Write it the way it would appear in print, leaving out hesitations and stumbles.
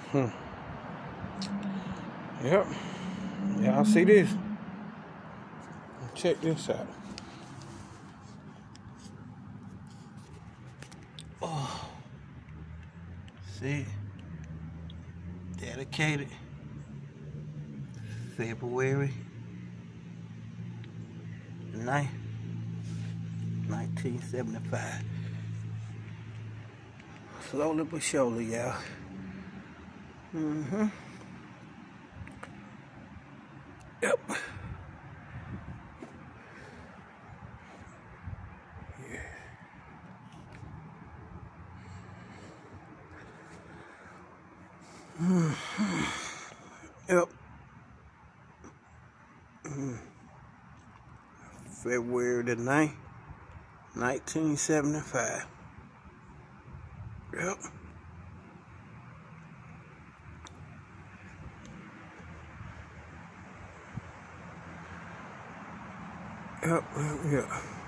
Yep. Y'all see this? Check this out. Oh. See? Dedicated. February 9th, 1975. Slowly but surely, y'all. Yep. Yeah. Yep. February the 9th, 1975. Yep. Yep.